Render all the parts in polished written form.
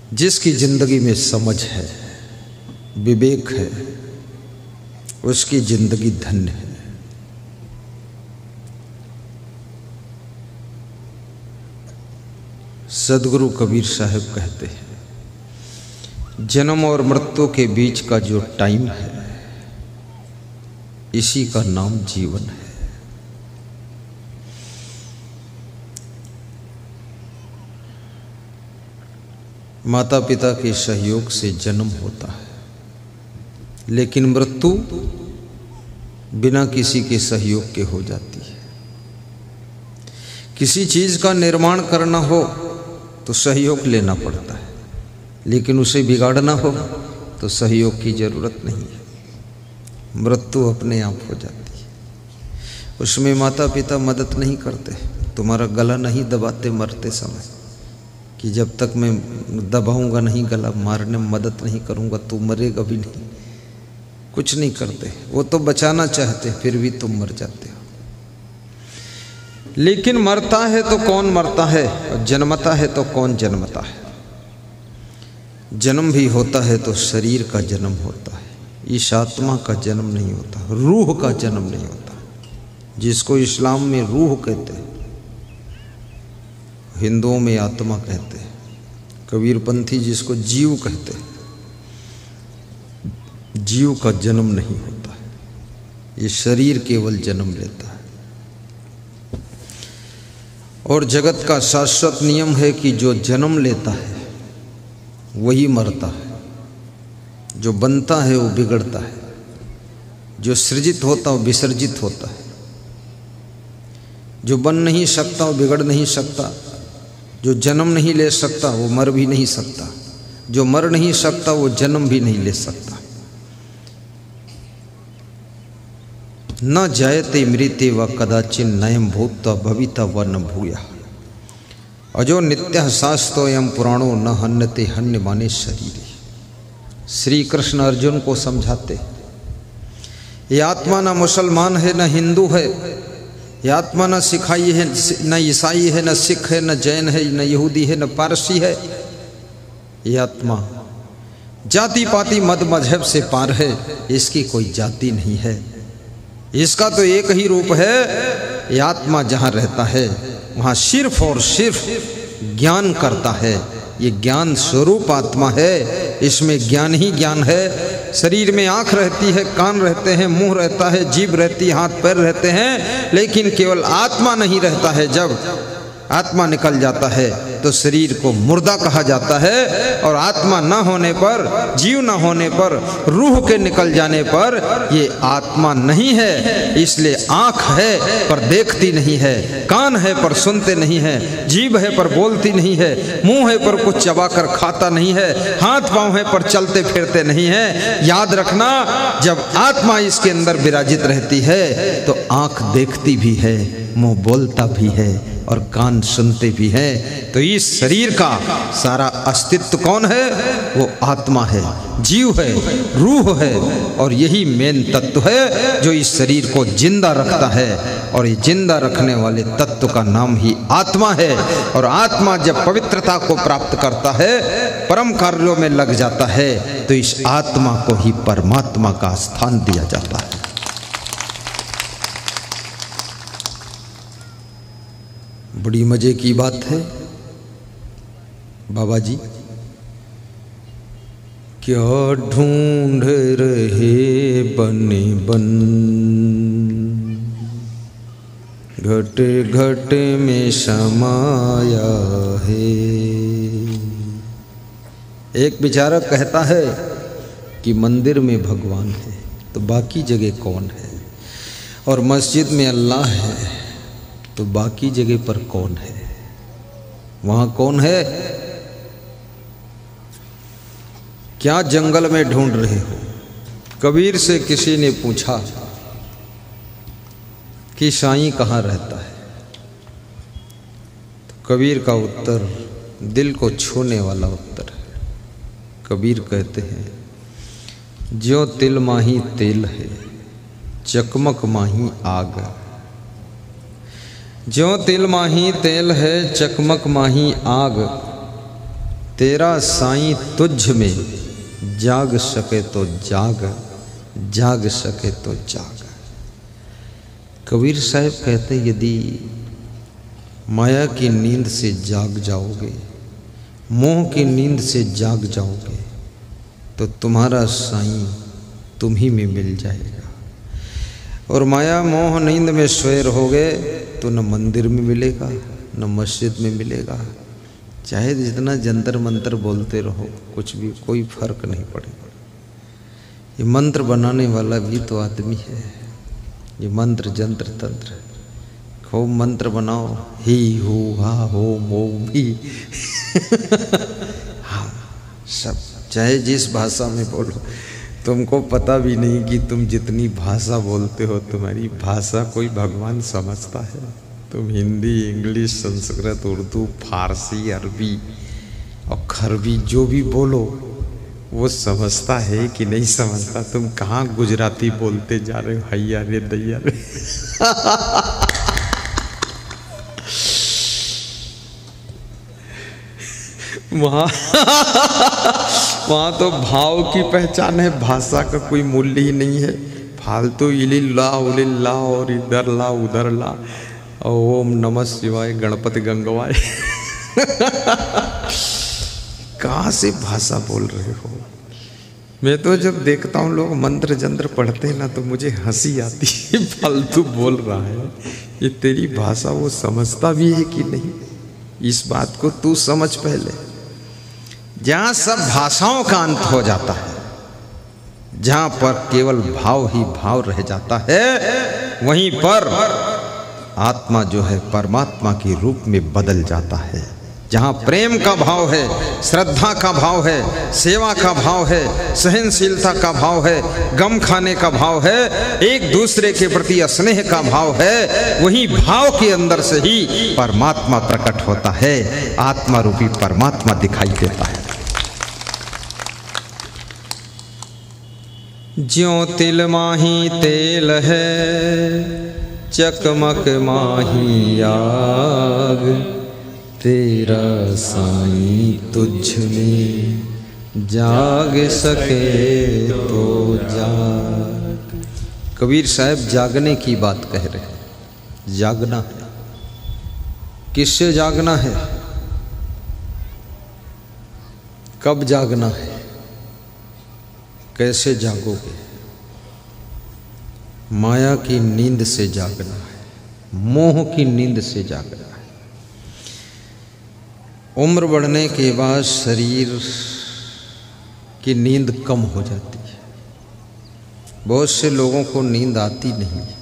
जिसकी जिंदगी में समझ है, विवेक है, उसकी जिंदगी धन्य है। सदगुरु कबीर साहब कहते हैं, जन्म और मृत्यु के बीच का जो टाइम है, इसी का नाम जीवन है। माता पिता के सहयोग से जन्म होता है, लेकिन मृत्यु बिना किसी के सहयोग के हो जाती है। किसी चीज का निर्माण करना हो तो सहयोग लेना पड़ता है, लेकिन उसे बिगाड़ना हो तो सहयोग की जरूरत नहीं है। मृत्यु अपने आप हो जाती है, उसमें माता पिता मदद नहीं करते। तुम्हारा गला नहीं दबाते मरते समय, कि जब तक मैं दबाऊंगा नहीं गला, मारने में मदद नहीं करूंगा तू मरेगा भी नहीं। कुछ नहीं करते, वो तो बचाना चाहते, फिर भी तुम मर जाते हो। लेकिन मरता है तो कौन मरता है, और जन्मता है तो कौन जन्मता है। जन्म भी होता है तो शरीर का जन्म होता है, इस आत्मा का जन्म नहीं होता, रूह का जन्म नहीं होता, जिसको इस्लाम में रूह कहते हैं, हिंदुओं में आत्मा कहते हैं, कबीरपंथी जिसको जीव कहते हैं। जीव का जन्म नहीं होता है, ये शरीर केवल जन्म लेता है। और जगत का शाश्वत नियम है कि जो जन्म लेता है वही मरता है, जो बनता है वो बिगड़ता है, जो सृजित होता है वो विसर्जित होता है, जो बन नहीं सकता वो बिगड़ नहीं सकता, जो जन्म नहीं ले सकता वो मर भी नहीं सकता, जो मर नहीं सकता वो जन्म भी नहीं ले सकता। न जायते मृते व कदाचिन नयम भूत भविता व न भूया, अजो नित्य शास्त्रोयम पुराणो न हन्यते हन्य माने शरीर। श्री कृष्ण अर्जुन को समझाते, ये आत्मा न मुसलमान है न हिंदू है, ये आत्मा न सिखाई है, न ईसाई है, न सिख है, न जैन है, न यहूदी है, न पारसी है। ये आत्मा जाति पाति मद मजहब से पार है, इसकी कोई जाति नहीं है, इसका तो एक ही रूप है। ये आत्मा जहाँ रहता है वहाँ सिर्फ और सिर्फ ज्ञान करता है। ये ज्ञान स्वरूप आत्मा है, इसमें ज्ञान ही ज्ञान है। शरीर में आँख रहती है, कान रहते हैं, मुंह रहता है, जीभ रहती है, हाथ पैर रहते हैं, लेकिन केवल आत्मा नहीं रहता है। जब आत्मा निकल जाता है तो शरीर को मुर्दा कहा जाता है, और आत्मा न होने पर, जीव न होने पर, रूह के निकल जाने पर ये आत्मा नहीं है। इसलिए आँख है पर देखती नहीं है, कान है पर सुनते नहीं है, जीभ है पर बोलती नहीं है, मुंह है पर कुछ चबाकर खाता नहीं है, हाथ पांव है पर चलते फिरते नहीं है। याद रखना, जब आत्मा इसके अंदर विराजित रहती है तो आँख देखती भी है, मुंह बोलता भी है और कान सुनते भी हैं। तो इस शरीर का सारा अस्तित्व कौन है? वो आत्मा है, जीव है, रूह है, और यही मेन तत्व है जो इस शरीर को जिंदा रखता है। और ये जिंदा रखने वाले तत्व का नाम ही आत्मा है। और आत्मा जब पवित्रता को प्राप्त करता है, परम कार्यों में लग जाता है, तो इस आत्मा को ही परमात्मा का स्थान दिया जाता है। बड़ी मजे की बात है बाबा जी। क्या ढूंढ रहे बने बन, घटे घटे में समाया है। एक बेचारा कहता है कि मंदिर में भगवान है तो बाकी जगह कौन है, और मस्जिद में अल्लाह है तो बाकी जगह पर कौन है, वहां कौन है? क्या जंगल में ढूंढ रहे हो? कबीर से किसी ने पूछा कि साईं कहाँ रहता है, तो कबीर का उत्तर दिल को छूने वाला उत्तर है। कबीर कहते हैं, ज्यों तिल माही तेल है, चकमक माही आग। ज्यों तिल माही तेल है, चकमक माही आग, तेरा साईं तुझ में जाग सके तो जाग, जाग सके तो जाग। कबीर साहब कहते यदि माया की नींद से जाग जाओगे, मोह की नींद से जाग जाओगे, तो तुम्हारा साईं तुम ही में मिल जाएगा। और माया मोह नींद में सोए रहोगे तो न मंदिर में मिलेगा न मस्जिद में मिलेगा। चाहे जितना जंतर मंतर बोलते रहो, कुछ भी कोई फर्क नहीं पड़ेगा। ये मंत्र बनाने वाला भी तो आदमी है। ये मंत्र जंत्र तंत्र खूब मंत्र बनाओ, ही हु हा हो मो भी हाँ सब, चाहे जिस भाषा में बोलो, तुमको पता भी नहीं कि तुम जितनी भाषा बोलते हो तुम्हारी भाषा कोई भगवान समझता है। तुम हिंदी, इंग्लिश, संस्कृत, उर्दू, फारसी, अरबी और खरबी जो भी बोलो वो समझता है कि नहीं समझता। तुम कहाँ गुजराती बोलते जा रहे हो, हैया रे दैया रे वहाँ तो भाव की पहचान है, भाषा का कोई मूल्य ही नहीं है। फालतू इलिल्ला उलिल्ला और इधर ला उधर ला, ओम नमः शिवाय गणपति गंगवाय कहाँ से भाषा बोल रहे हो। मैं तो जब देखता हूँ लोग मंत्र जंत्र पढ़ते हैं ना तो मुझे हंसी आती है। फालतू बोल रहा है, ये तेरी भाषा वो समझता भी है कि नहीं, इस बात को तू समझ पहले। जहाँ सब भाषाओं का अंत हो जाता है, जहाँ पर केवल भाव ही भाव रह जाता है, वहीं पर आत्मा जो है परमात्मा के रूप में बदल जाता है। जहाँ प्रेम का भाव है, श्रद्धा का भाव है, सेवा का भाव है, सहनशीलता का भाव है, गम खाने का भाव है, एक दूसरे के प्रति स्नेह का भाव है, वही भाव के अंदर से ही परमात्मा प्रकट होता है, आत्मा रूपी परमात्मा दिखाई देता है। ज्यों तिल माही तेल है, चकमक माही आग, तेरा साईं तुझ में जाग सके तो जाग। कबीर साहब जागने की बात कह रहे हैं। जागना है, किससे जागना है, कब जागना है, कैसे जागोगे। माया की नींद से जागना है, मोह की नींद से जागना है। उम्र बढ़ने के बाद शरीर की नींद कम हो जाती है। बहुत से लोगों को नींद आती नहीं है,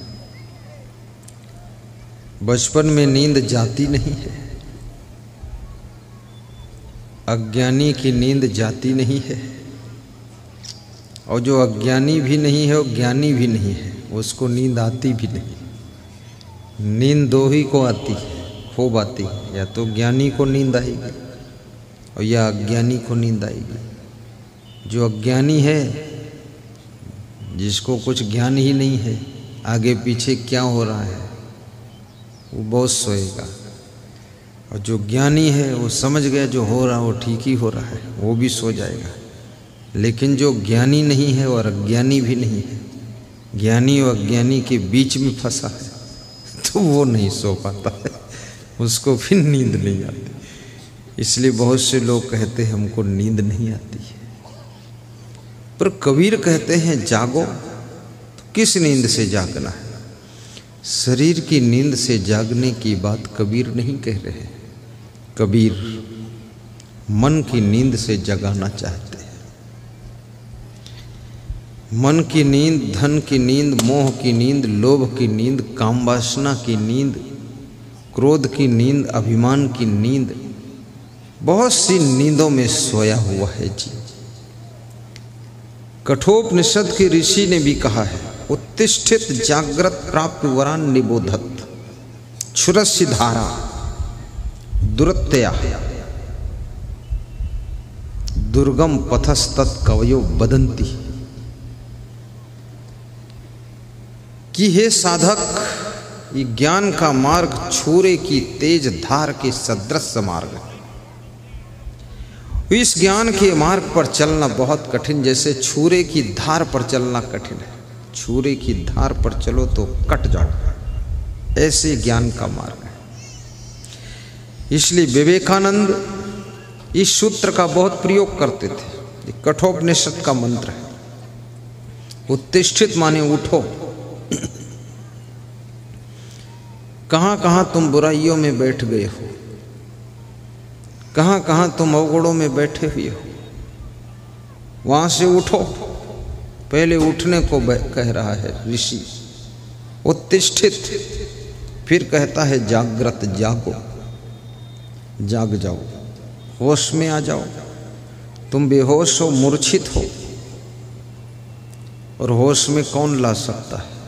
बचपन में नींद जाती नहीं है, अज्ञानी की नींद जाती नहीं है, और जो अज्ञानी भी नहीं है वो ज्ञानी भी नहीं है, उसको नींद आती भी नहीं। नींद दो ही को आती है, खूब आती है, या तो ज्ञानी को नींद आएगी और या अज्ञानी को नींद आएगी। जो अज्ञानी है, जिसको कुछ ज्ञान ही नहीं है आगे पीछे क्या हो रहा है, वो बहुत सोएगा। और जो ज्ञानी है वो समझ गया जो हो रहा है वो ठीक ही हो रहा है, वो भी सो जाएगा। लेकिन जो ज्ञानी नहीं है और अज्ञानी भी नहीं है, ज्ञानी और अज्ञानी के बीच में फंसा है, तो वो नहीं सो पाता है, उसको फिर नींद नहीं आती। इसलिए बहुत से लोग कहते हैं हमको नींद नहीं आती है। पर कबीर कहते हैं जागो, तो किस नींद से जागना है। शरीर की नींद से जागने की बात कबीर नहीं कह रहे। कबीर मन की नींद से जगाना चाहते हैं। मन की नींद, धन की नींद, मोह की नींद, लोभ की नींद, काम वासना की नींद, क्रोध की नींद, अभिमान की नींद, बहुत सी नींदों में सोया हुआ है जी। कठोपनिषद के ऋषि ने भी कहा है, उत्तिष्ठित जागृत प्राप्त वरान निबोधत क्षुरस्य धारा दुरत्या दुर्गम पथस्तत् कवयो बदंती। कि हे साधक, ये ज्ञान का मार्ग छुरे की तेज धार के सदृश मार्ग है, इस ज्ञान के मार्ग पर चलना बहुत कठिन, जैसे छुरे की धार पर चलना कठिन है। छुरे की धार पर चलो तो कट जाओ, ऐसे ज्ञान का मार्ग है। इसलिए विवेकानंद इस सूत्र का बहुत प्रयोग करते थे। ये कठोपनिषद का मंत्र है। उत्तिष्ठित माने उठो। कहाँ कहाँ तुम बुराइयों में बैठ गए हो, कहाँ कहाँ तुम अवगुणों में बैठे हुए हो, वहां से उठो। पहले उठने को कह रहा है ऋषि, उत्तिष्ठित। फिर कहता है जागृत, जागो, जाग जाओ, होश में आ जाओ। तुम बेहोश हो, मूर्छित हो, और होश में कौन ला सकता है?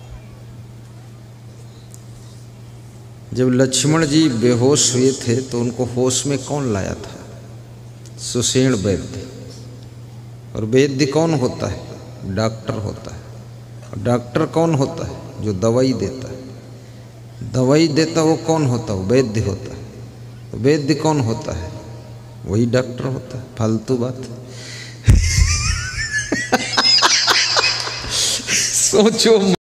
जब लक्ष्मण जी बेहोश हुए थे तो उनको होश में कौन लाया था? सुषेण वैद्य। और वैद्य कौन होता है? डॉक्टर होता है। और डॉक्टर कौन होता है? जो दवाई देता है। दवाई देता वो कौन होता है? वैद्य होता है। तो वैद्य कौन होता है? वही डॉक्टर होता है। फालतू बात। सोचो।